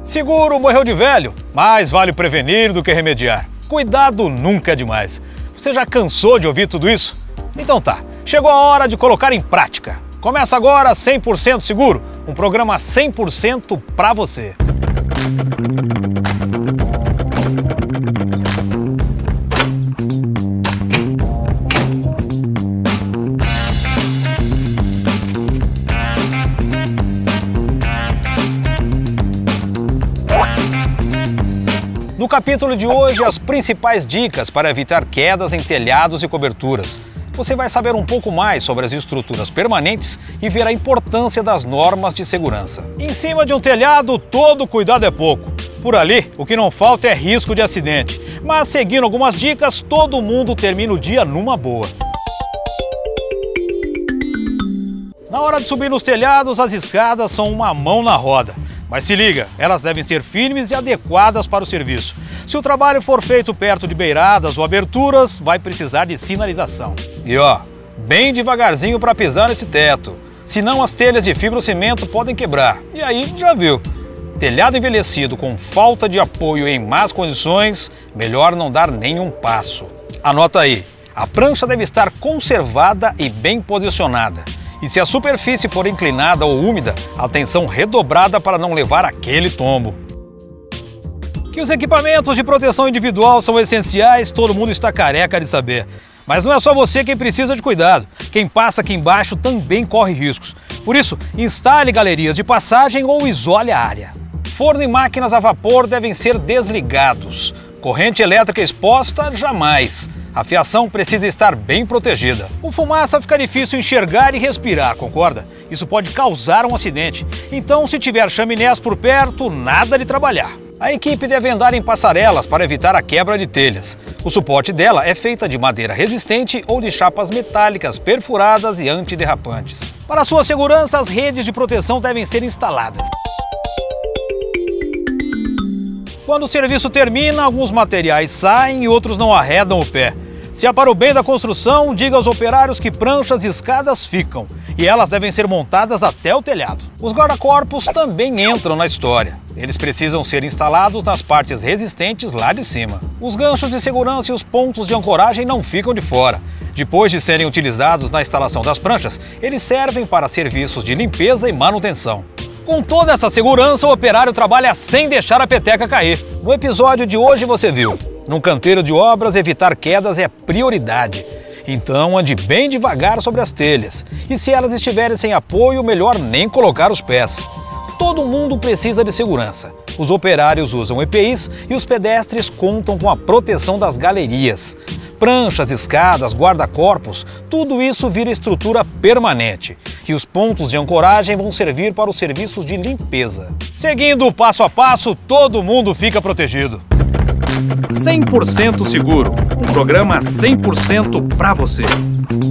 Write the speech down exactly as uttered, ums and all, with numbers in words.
Seguro morreu de velho, mas vale prevenir do que remediar. Cuidado nunca é demais. Você já cansou de ouvir tudo isso? Então tá, chegou a hora de colocar em prática. Começa agora cem por cento Seguro, um programa cem por cento pra você. No capítulo de hoje, as principais dicas para evitar quedas em telhados e coberturas. Você vai saber um pouco mais sobre as estruturas permanentes e ver a importância das normas de segurança. Em cima de um telhado, todo cuidado é pouco. Por ali, o que não falta é risco de acidente. Mas seguindo algumas dicas, todo mundo termina o dia numa boa. Na hora de subir nos telhados, as escadas são uma mão na roda. Mas se liga, elas devem ser firmes e adequadas para o serviço. Se o trabalho for feito perto de beiradas ou aberturas, vai precisar de sinalização. E ó, bem devagarzinho para pisar nesse teto, senão as telhas de fibrocimento podem quebrar. E aí já viu, telhado envelhecido com falta de apoio em más condições, melhor não dar nenhum passo. Anota aí, a prancha deve estar conservada e bem posicionada. E se a superfície for inclinada ou úmida, atenção redobrada para não levar aquele tombo. Que os equipamentos de proteção individual são essenciais, todo mundo está careca de saber. Mas não é só você quem precisa de cuidado. Quem passa aqui embaixo também corre riscos. Por isso, instale galerias de passagem ou isole a área. Forno e máquinas a vapor devem ser desligados. Corrente elétrica exposta, jamais. A fiação precisa estar bem protegida. Com fumaça fica difícil enxergar e respirar, concorda? Isso pode causar um acidente. Então, se tiver chaminés por perto, nada de trabalhar. A equipe deve andar em passarelas para evitar a quebra de telhas. O suporte dela é feita de madeira resistente ou de chapas metálicas perfuradas e antiderrapantes. Para sua segurança, as redes de proteção devem ser instaladas. Quando o serviço termina, alguns materiais saem e outros não arredam o pé. Se é para o bem da construção, diga aos operários que pranchas e escadas ficam, e elas devem ser montadas até o telhado. Os guarda-corpos também entram na história. Eles precisam ser instalados nas partes resistentes lá de cima. Os ganchos de segurança e os pontos de ancoragem não ficam de fora. Depois de serem utilizados na instalação das pranchas, eles servem para serviços de limpeza e manutenção. Com toda essa segurança, o operário trabalha sem deixar a peteca cair. No episódio de hoje você viu, num canteiro de obras, evitar quedas é prioridade. Então ande bem devagar sobre as telhas. E se elas estiverem sem apoio, melhor nem colocar os pés. Todo mundo precisa de segurança. Os operários usam E P Is e os pedestres contam com a proteção das galerias. Pranchas, escadas, guarda-corpos, tudo isso vira estrutura permanente. E os pontos de ancoragem vão servir para os serviços de limpeza. Seguindo o passo a passo, todo mundo fica protegido. cem por cento Seguro, um programa cem por cento pra você.